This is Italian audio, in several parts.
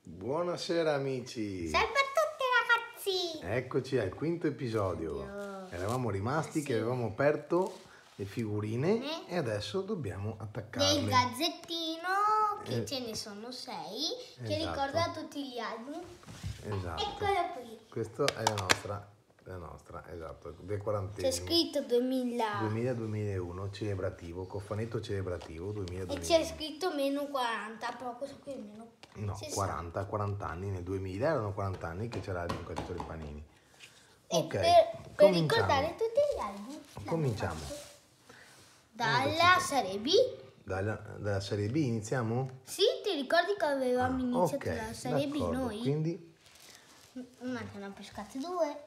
Buonasera amici! Salve a tutti ragazzi! Eccoci al quinto episodio. Oddio. Eravamo rimasti che avevamo aperto le figurine e adesso dobbiamo attaccarle. Del gazzettino, che ce ne sono 6, che Esatto. ricorda tutti gli album. Esatto. Eccola qui. Questa è la nostra, esatto, del 40esimo. C'è scritto 2000. 2000-2001, celebrativo, cofanetto celebrativo 2000-2001. E c'è scritto meno 40, però questo qui è meno No, 60. 40 anni, nel 2000 erano 40 anni che c'era l'album Cacciatore Panini. E Ok, per ricordare tutti gli album. Cominciamo. Dalla serie B. Dalla serie B iniziamo? Sì, ti ricordi che avevamo iniziato Ok, dalla serie B d'accordo, noi? quindi Una che ne ho pescate 2.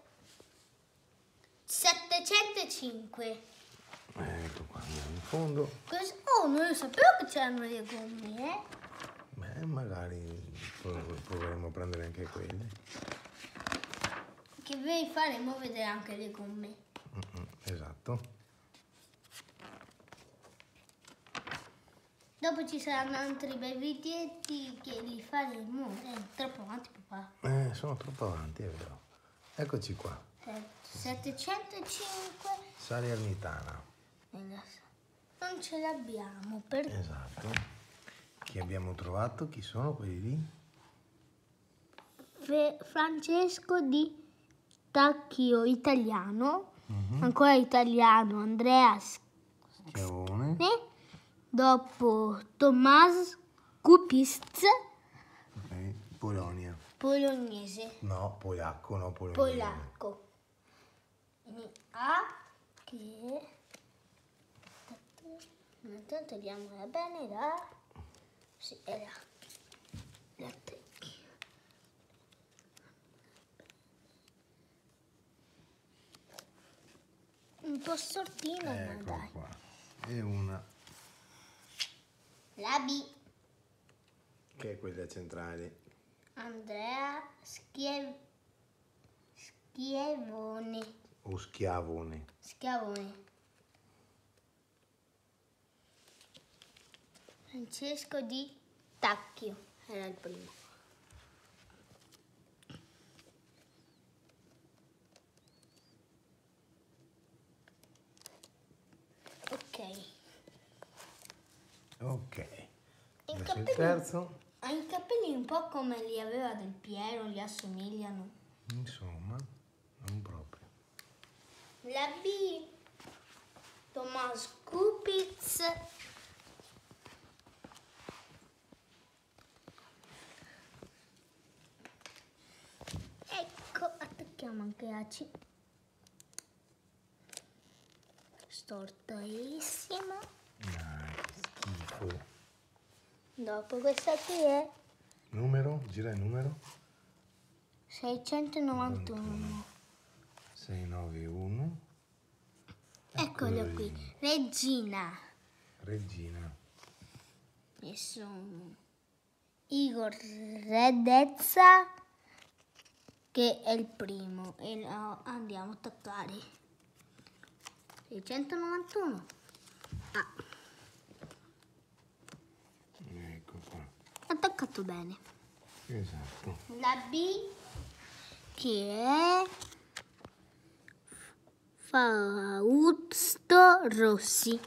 705. ecco qua, andiamo in fondo. Oh, non lo sapevo che c'erano le gomme, Beh, magari proveremo a prendere anche quelle. Che vi faremo vedere anche le gomme. Esatto. Dopo ci saranno altri bei videetti che li faremo. Troppo avanti, papà. Sono troppo avanti, è vero. Eccoci qua. 705. Salernitana. Non ce l'abbiamo perché Esatto. Chi abbiamo trovato? Chi sono quelli lì? Francesco di Tacchio Italiano, ancora italiano, Andrea Schiavone. dopo Tommaso Kupist, Ok, Polonia. polonese, No, polacco, no, polonese. polacco. A che intanto togliamola bene là. Sì, è là. La attacchi. Un po' stortino, ma Ecco dai. qua. E una La B. che è quella centrale. Andrea Schiavone. O Schiavone. Schiavone. Francesco di Tacchio era il primo. Ok. I Adesso il capelli- terzo. Ha i capelli un po' come li aveva Del Piero, gli assomigliano. Insomma, non proprio. La B. Tomasz Kupitz. Ecco, attacchiamo anche la C. Stortissima. Che schifo. Dopo questa qui è Numero? Gira il numero. 691. 691. Eccolo qui. Regina. Regina. E sono Igor Redezza, che è il primo. E lo andiamo a attaccare. 691. Ah, Ecco qua. attaccato bene. Esatto. La B, che è Fausto Rossi.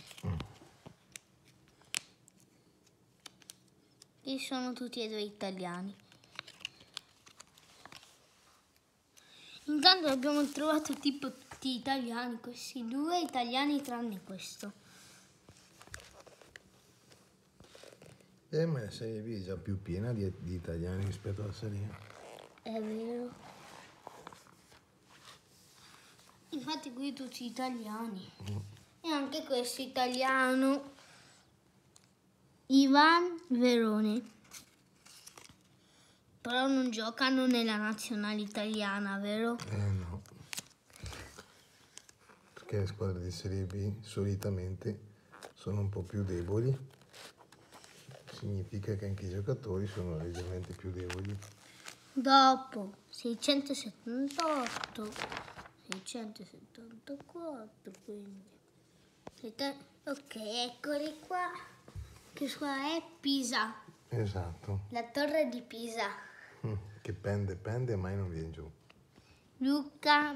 E sono tutti e due italiani. Intanto abbiamo trovato tipo tutti italiani, questi due italiani tranne questo. Ma la serie B è già più piena di italiani rispetto alla serie A. È vero. Infatti qui tutti italiani. E anche questo italiano. Ivan Verone. Però non giocano nella nazionale italiana, vero? No. Perché le squadre di serie B solitamente sono un po' più deboli. Significa che anche i giocatori sono leggermente più deboli. Dopo 678, 674, quindi. Ok, eccoli qua. Che squadra è? Pisa. Esatto. La torre di Pisa. Che pende e mai non viene giù. Luca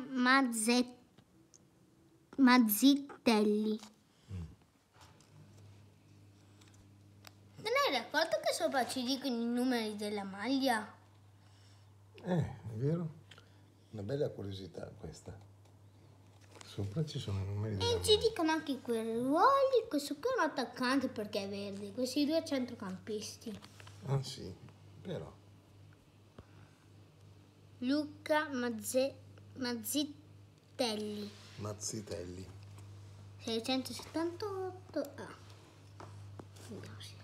Mazzitelli. Non hai accorto che sopra ci dicono i numeri della maglia? È vero? Una bella curiosità questa. Sopra ci sono i numeri della E ci dicono anche quei ruoli. Questo qui è un attaccante perché è verde. Questi due centrocampisti. Ah sì, però. Luca Mazzitelli. Mazzitelli. 678. Ah. Vediamo se-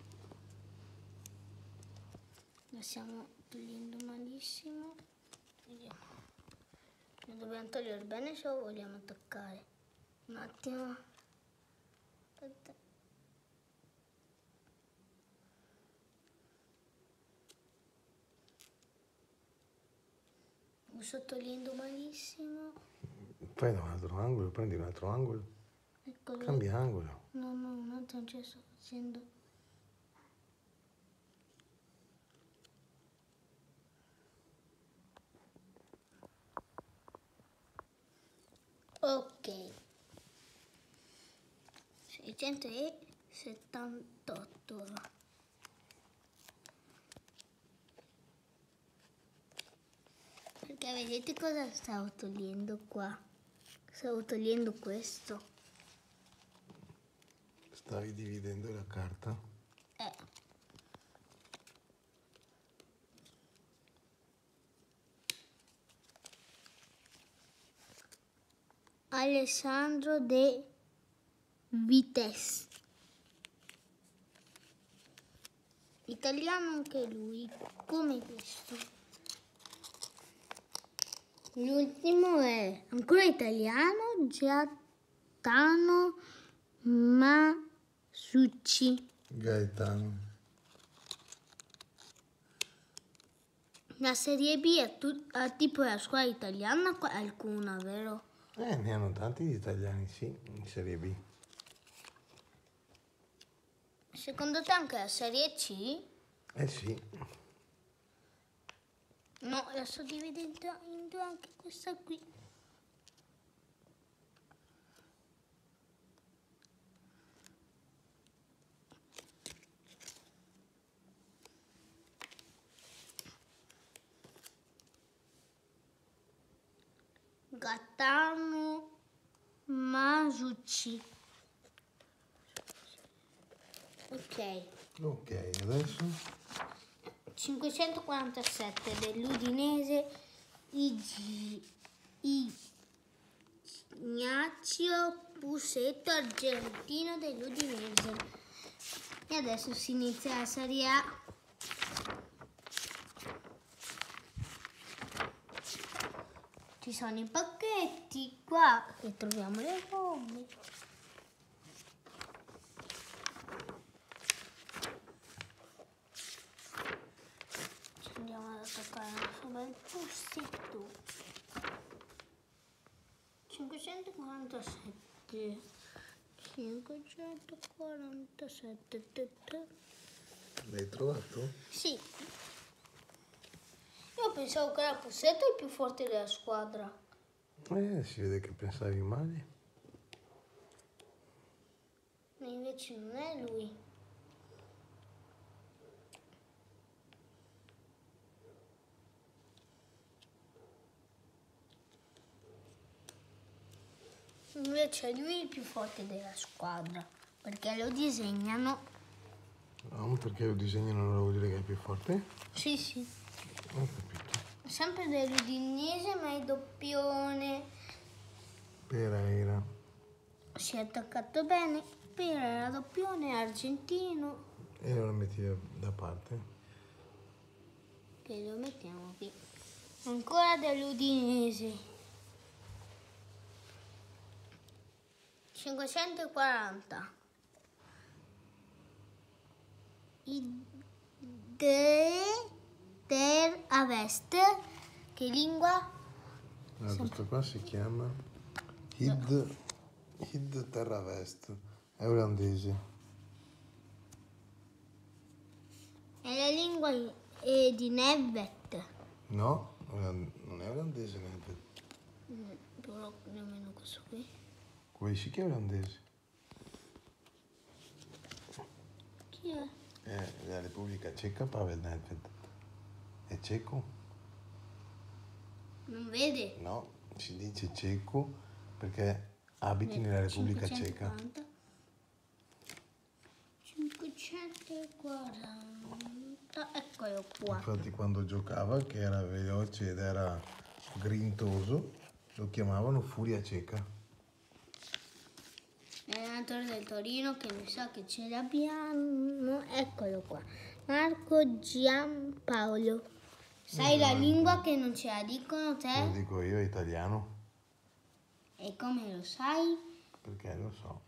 La stiamo togliendo malissimo. Vediamo. Lo dobbiamo togliere bene se lo vogliamo attaccare. Un attimo. Aspetta. Lo sto togliendo malissimo. Fai da un altro angolo, prendi un altro angolo. Eccolo. Cambia angolo. No, un attimo ce lo sto facendo. Ok. 678. Perché vedete cosa stavo togliendo qua? Stavo togliendo questo. Stavi dividendo la carta. Alessandro De Vites. Italiano anche lui, come questo. L'ultimo è ancora italiano, Gaetano Masucci. Gaetano. La Serie B è tipo la squadra italiana, qualcuna, vero? Ne hanno tanti di italiani, sì, in Serie B. Secondo te anche la Serie C? Eh sì. No, la sto dividendo in due anche questa qui. Gaetano Masucci. Ok. Ok, adesso 547 dell'Udinese Ignazio Pusetto, argentino dell'Udinese. E adesso si inizia la Serie A. Ci sono i pacchetti qua e troviamo le gomme. Ci andiamo ad attaccare il nostro bel puzzetto. 547. 547. l'hai trovato? Sì. Io pensavo che la Pussetto è il più forte della squadra. Si vede che pensavi male. Ma invece non è lui. Invece lui è il più forte della squadra. Perché lo disegnano. No, perché lo disegnano non vuol dire che è più forte? Sì, sì. Ho capito. Sempre dell'Udinese, ma è doppione. Pereira. Si è attaccato bene. Era doppione, argentino. E lo metti da parte. Che lo mettiamo qui. Ancora dell'Udinese. 540. Der Avest. Che lingua? Allora, questo qua si chiama Hid Terravest. È olandese. la lingua di Nevet. No, non è olandese niente. Però nemmeno questo qui. Quelli sì che è olandese. Chi è? La Repubblica Ceca, Pavel Nedved. È ceco? Non vede? No, si dice ceco perché abiti nella Repubblica Ceca. 540. Eccolo qua. Infatti quando giocava, che era veloce ed era grintoso, lo chiamavano Furia Ceca. Allenatore del Torino, che mi sa che ce l'abbiamo. Eccolo qua. Marco Giampaolo. Sai la lingua che non ce la dicono Lo te? dico io, è italiano, E come lo sai? perché lo so.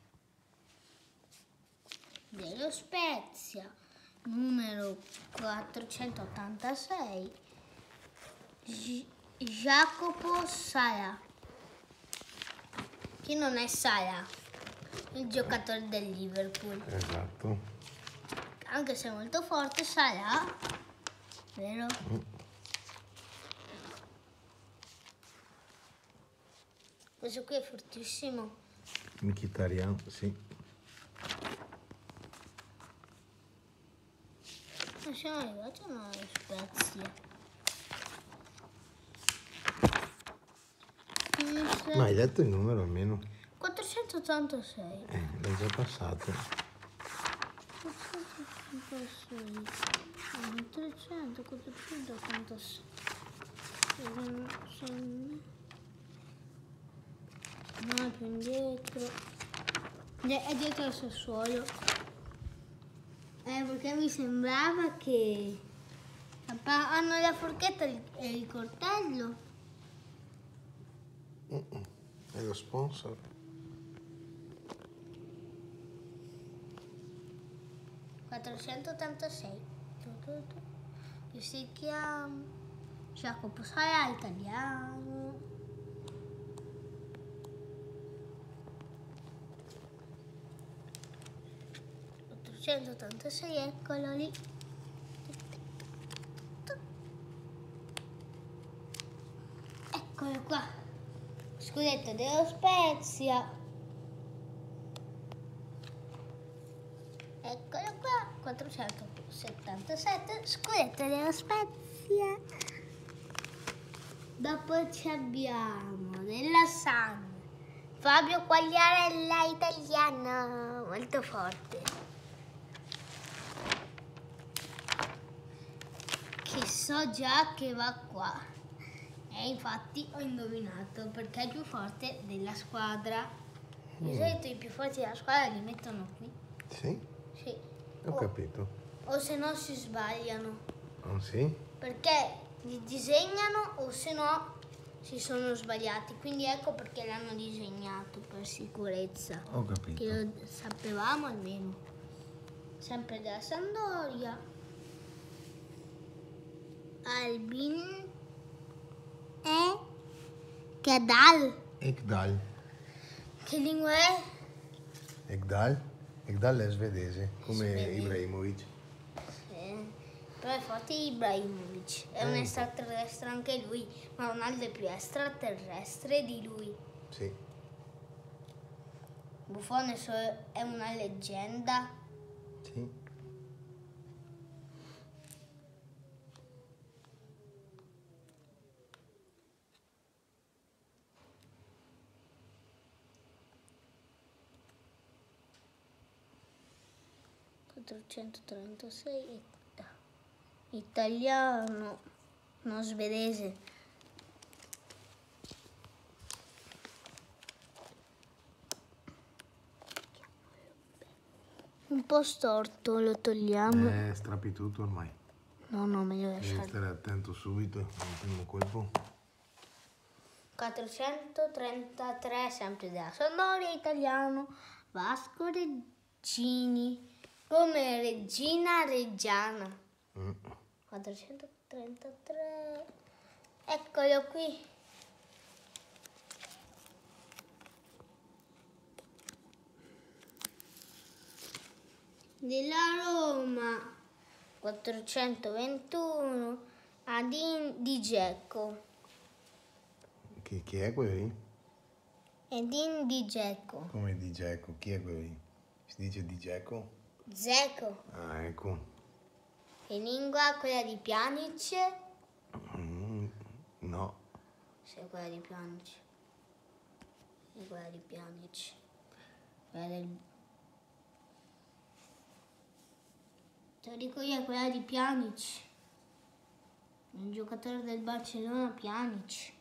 Dello Spezia. Numero 486. Jacopo Sala. Che non è Sala, il giocatore del Liverpool. Esatto. Anche se è molto forte, Sala. Vero? Questo qui è fortissimo. Mkhitaryan, sì. Ma siamo arrivati a una Spezia. Ma hai detto il numero almeno? 486. L'hai già passato. 486. 300, 486. No, più indietro. È dietro al Sassuolo. Perché mi sembrava che hanno la forchetta e il coltello. È lo sponsor. 486. Che si chiama Jacopo Sala, italiano. Eccolo lì. Eccolo qua. Scudetto dello Spezia. Eccolo qua. 477. Scudetto dello Spezia. Dopo ci abbiamo della San. Fabio Quagliarella, italiano. Molto forte. Che so già che va qua. E infatti ho indovinato perché è il più forte della squadra. Di solito i più forti della squadra li mettono qui. Sì? Sì. Ho capito. O se no si sbagliano. Oh, sì? Perché li disegnano o se no si sono sbagliati. Quindi ecco perché l'hanno disegnato per sicurezza. Ho capito. Che lo sapevamo almeno. Sempre della Sampdoria. Albin e Kedal. Ekdal. Che lingua è? Ekdal? Ekdal è svedese, come Svedese. Ibrahimovic. Però è forte Ibrahimovic. È un extraterrestre anche lui, ma Ronaldo è più extraterrestre di lui. Sì. Buffon è una leggenda. Sì. Italiano, non svedese. Un po' storto, lo togliamo. È strapituto ormai. No, me lo Devi lasciare. stare attento subito al primo colpo. 433, sempre della Sampdoria, italiano. Vasco Reggini, come Regina Reggiana. 433. Eccolo qui. Della Roma. 421 Adin Di Gecko. Chi è quello lì? Edin Di Gecko. Come Di Gecko? Chi è quello lì? Si dice Di Gecko? Gecko. Ah, ecco. In lingua quella di Pjanic. No. Sì, quella di Pjanic. È quella di Pjanic. Quella del... Te lo dico io, è quella di Pjanic. Il giocatore del Barcellona, Pjanic.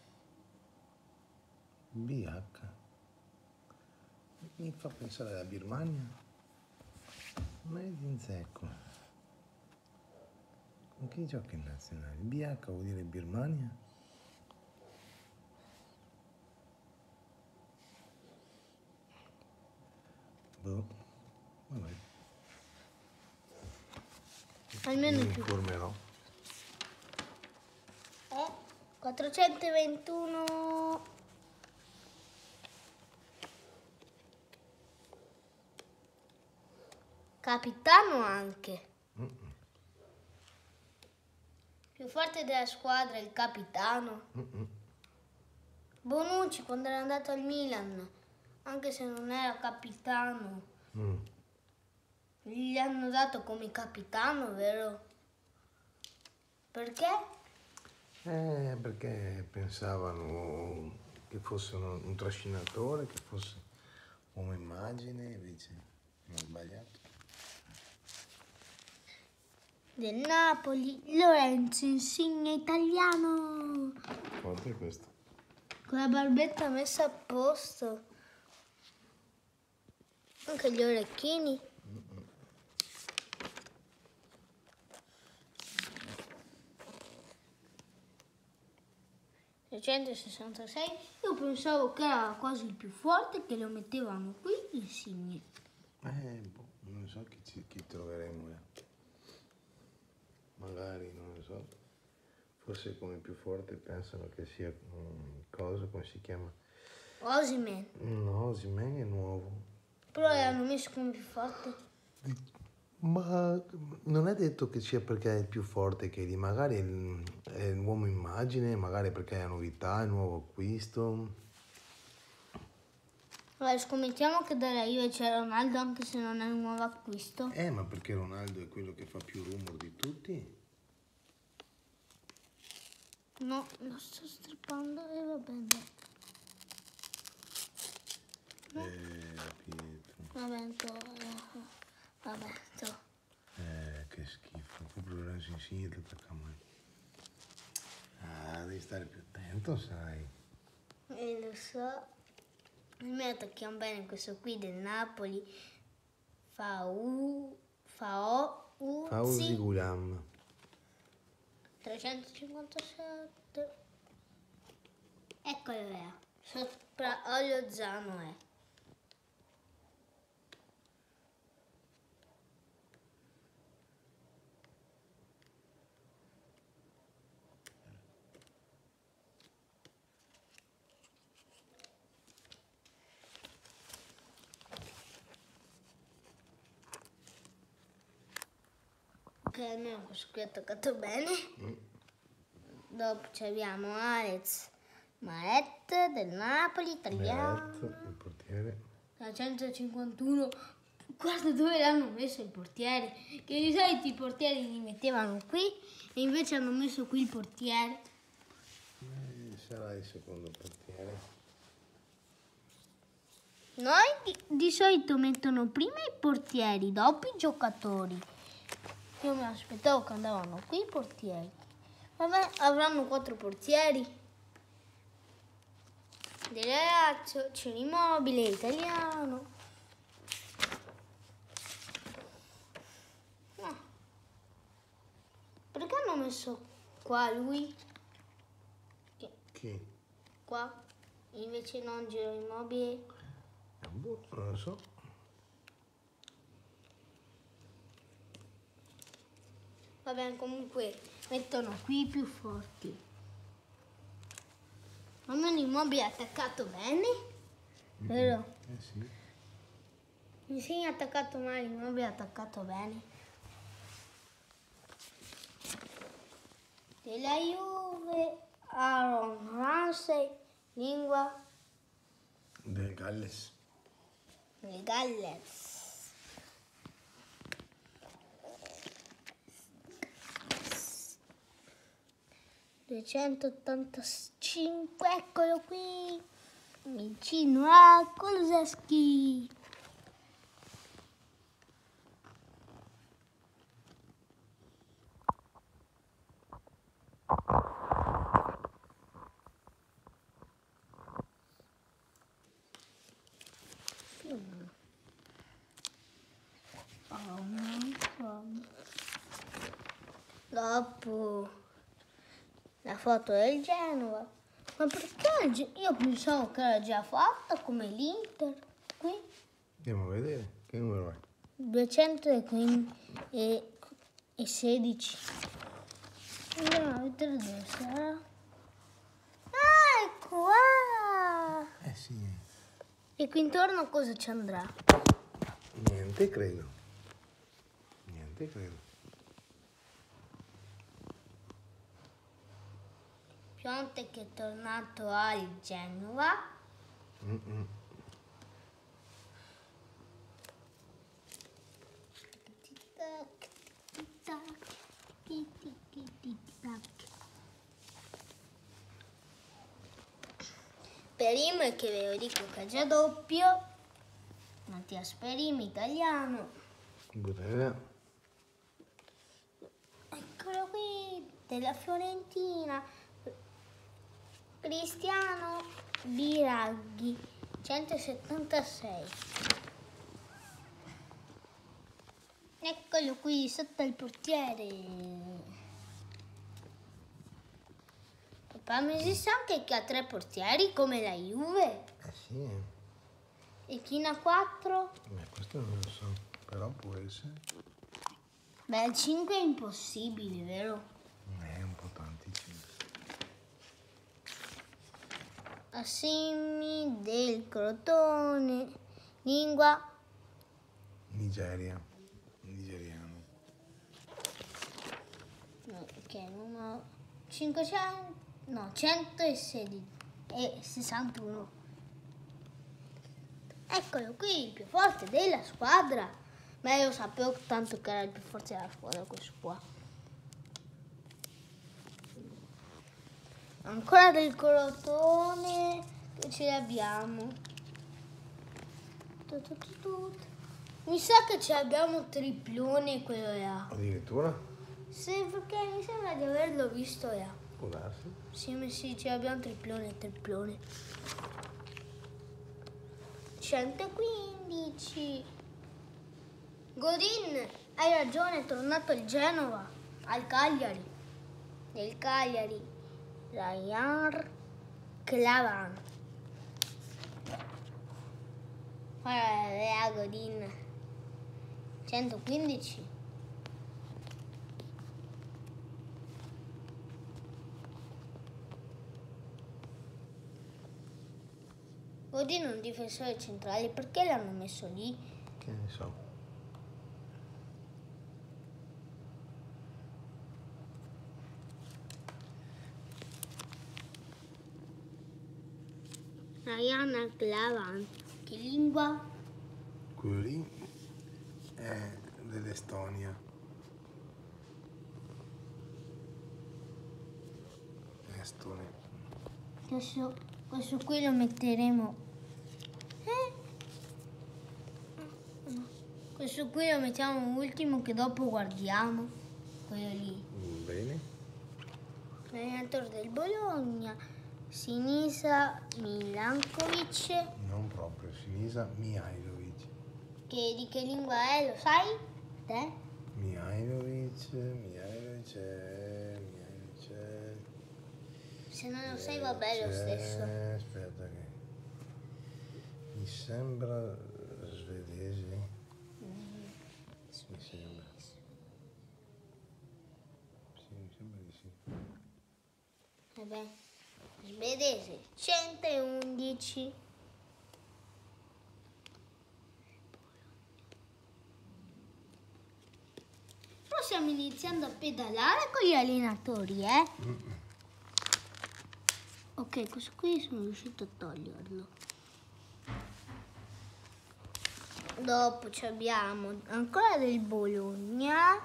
BH. Mi fa pensare alla Birmania. Made in Zecco. Con chi gioca in nazionale? BH vuol dire Birmania? Boh. Vabbè. Almeno Mi più. informerò. 421. Capitano anche. Più forte della squadra il capitano. Bonucci quando era andato al Milan, anche se non era capitano, gli hanno dato come capitano, vero? Perché? Perché pensavano che fosse un trascinatore, che fosse uomo immagine, invece hanno sbagliato. Del Napoli, Lorenzo Insigne italiano. Forte questo. Con la barbetta messa a posto. Anche gli orecchini. $666. Io pensavo che era quasi il più forte, che lo mettevano qui Insigne. Non so chi troveremo. Magari, non lo so. Forse come più forte pensano che sia cosa, come si chiama? Osimhen. No, Osimhen è nuovo. Però l'hanno messo come più forte. Ma non è detto che sia perché è il più forte che lì, magari è l'uomo immagine, magari perché è novità, è nuovo acquisto. Allora, scommettiamo che dalla Juve c'è Ronaldo anche se non è un nuovo acquisto. Ma perché Ronaldo è quello che fa più rumor di tutti? No, lo sto strappando e va bene. Pietro. Vabbè, Che schifo. Proprio Lorenzo Insigne ti attacca mai. Devi stare più attento, sai. Lo so. Noi attacchiamo bene questo qui del Napoli. Fauzi Gulam. 357. Eccolo là. Sopra Olio Zano è. Ok, almeno questo qui è attaccato bene. Dopo abbiamo Alex Maret del Napoli, italiano. Il portiere. La 151. Guarda dove l'hanno messo il portiere. Che di solito i portieri li mettevano qui e invece hanno messo qui il portiere. Sarà il secondo portiere. Noi di solito mettono prima i portieri, dopo i giocatori. Io mi aspettavo che andavano qui i portieri. Vabbè, avranno 4 portieri. Del Lazio, c'è l'Immobile, italiano. No. Perché hanno messo qua lui? Chi? Qua? Invece non Giro Immobile. Non lo so. Vabbè, comunque mettono qui i più forti. Almeno Immobile è attaccato bene, vero? Sì. Insigne è attaccato male, Immobile è attaccato bene. della Juve, Aaron Ramsey, lingua Del Galles. del Galles. 285, eccolo qui, vicino a Kulusevski. Dopo la foto del Genova. Ma perché io pensavo che era già fatta come l'Inter? Qui Andiamo a vedere. Che numero è? 216. Andiamo a vedere dove sarà. Ah, ecco qua! Sì. E qui intorno cosa ci andrà? Niente, credo. Niente, credo. Piontek che è tornato al Genova. Mm-mm. Perim che ve lo dico che è già doppio. Mattias Perim, italiano. Buonasera. Eccolo qui, della Fiorentina. Cristiano Biraghi, 176. Eccolo qui, sotto il portiere. Papà, ma esiste anche chi ha 3 portieri come la Juve? Sì. E chi ne ha 4? Questo non lo so, però può essere. Beh, il 5 è impossibile, vero? È un po' tanti. Assimi del Crotone, lingua Nigeria. Nigeriano. che numero 500, no, 116 e 61. Eccolo qui, il più forte della squadra. Ma io sapevo tanto che era il più forte della squadra questo qua. Ancora del Crotone, che ce l'abbiamo. Mi sa che ce l'abbiamo triplone quello là. Addirittura? Sì, perché mi sembra di averlo visto là. Può darsi. Sì, ce l'abbiamo triplone. 115. Godin, hai ragione, è tornato al Genova, al Cagliari. Del Cagliari, Ryan Clavan. Guarda, Godin. 115. Godin è un difensore centrale, perché l'hanno messo lì? Che ne so. Ryan Clavan. Che lingua? Quello lì è dell'Estonia. Estonia. Questo qui lo metteremo. Questo qui lo mettiamo ultimo che dopo guardiamo. Quello lì. Bene. Allenatore del Bologna. Sinisa Milankovic. Non proprio, Sinisa Mihajlovic. Di che lingua è, lo sai? Te? Mihajlovic. Se non lo sai va bene lo stesso. Aspetta che... Mi sembra svedese. Mi sembra. Sì, mi sembra di sì. Vabbè. Svedese. 111. Però siamo in iniziando a pedalare con gli allenatori, eh? Ok, questo qui sono riuscito a toglierlo. Dopo abbiamo ancora del Bologna,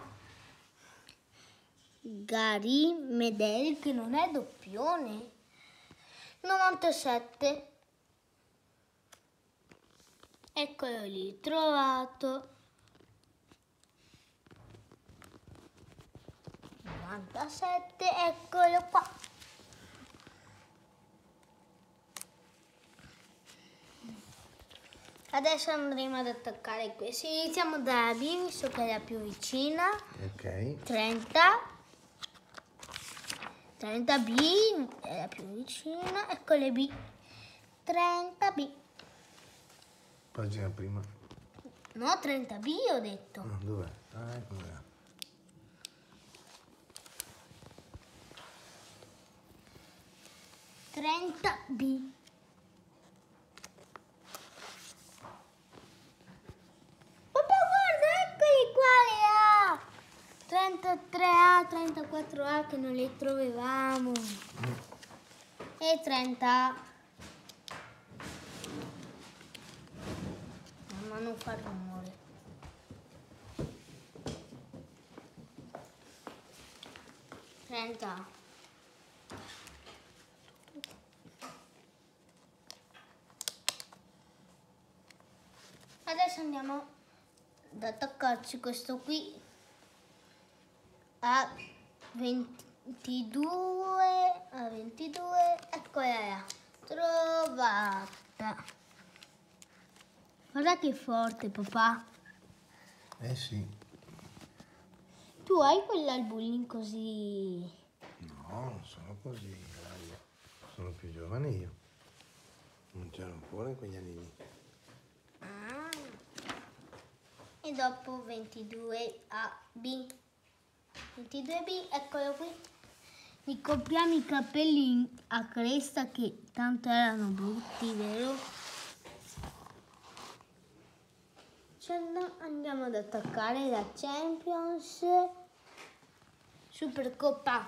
Gary Medel, che non è doppione, 97. Eccolo lì, trovato. 97, eccolo qua. Adesso andremo ad attaccare questi. Iniziamo dalla B, visto che è la più vicina. Ok. 30. 30B è la più vicina. Ecco le B. 30B. Pagina prima. No, 30B ho detto. Ah, dov'è? Ah, ecco là. 30B. Papà, guarda, eccoli qua le A. 33A, 34A che non le trovavamo. E 30. Mamma, non fa rumore. 30. Adesso andiamo ad attaccarci questo qui a 22, eccola là, trovata. Guarda che forte, papà. Eh sì. Tu hai quell'albulin così? No, non sono così, dai. Sono più giovane io. Non c'ero ancora in quegli anni lì. Ah. E dopo 22AB. 22B, eccolo qui. Mi copriamo i capelli a cresta che tanto erano brutti, vero? Andiamo ad attaccare la Champions. Supercoppa.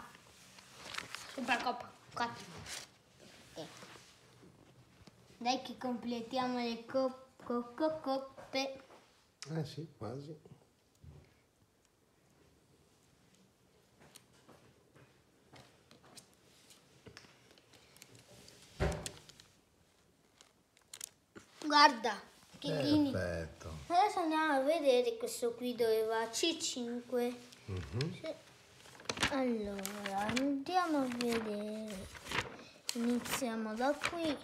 Qua. Ok. Dai che completiamo le coppe. Eh sì, quasi. Guarda, che lini. Perfetto. Adesso andiamo a vedere questo qui dove va C5. Mhm. Sì. Allora, andiamo a vedere. Iniziamo da qui.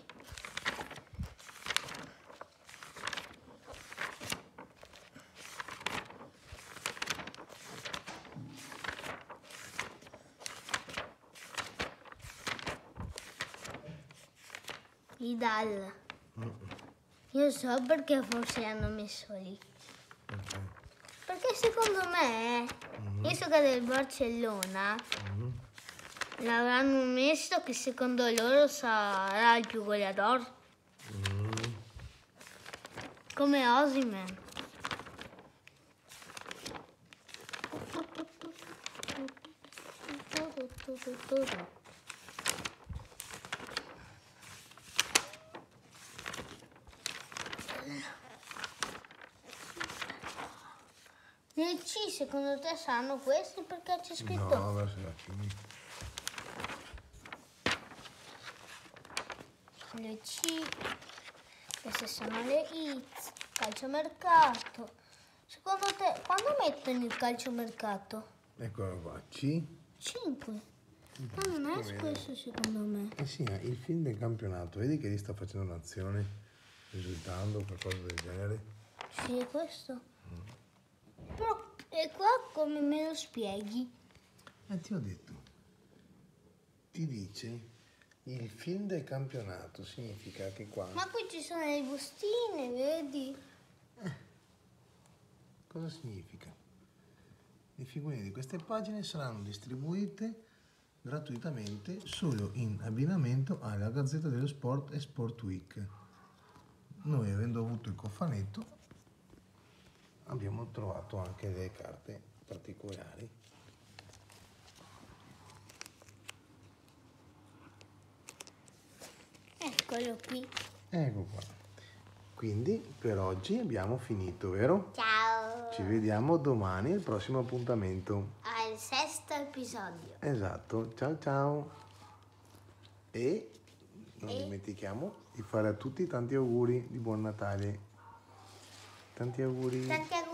Vidal. Io so perché forse l'hanno messo lì. Ok. Perché secondo me, visto che è del Barcellona, l'avranno messo che secondo loro sarà il più goleador. Come Osimhen. Nel C secondo te saranno questi perché c'è scritto? No, verso la fine. Le C, queste sono le hits, calciomercato. Secondo te quando mettono il calciomercato? Eccolo qua. C. 5. Ma non è questo secondo me. Eh sì, il film del campionato. Vedi che lì sta facendo un'azione, risultando qualcosa del genere. Sì, è questo. Però e qua come me lo spieghi? Ti ho detto. Ti dice il film del campionato. Significa che qua... Ma qui ci sono le bustine, vedi? Cosa significa? Le figurine di queste pagine saranno distribuite gratuitamente solo in abbinamento alla Gazzetta dello Sport e Sport Week. Noi, avendo avuto il cofanetto, abbiamo trovato anche delle carte particolari Eccolo qui. Ecco qua. Quindi per oggi abbiamo finito, vero? Ciao. Ci vediamo domani al prossimo appuntamento. Al sesto episodio. Esatto, ciao ciao. E non dimentichiamo di fare a tutti tanti auguri di buon Natale. Tanti auguri. Tanti auguri.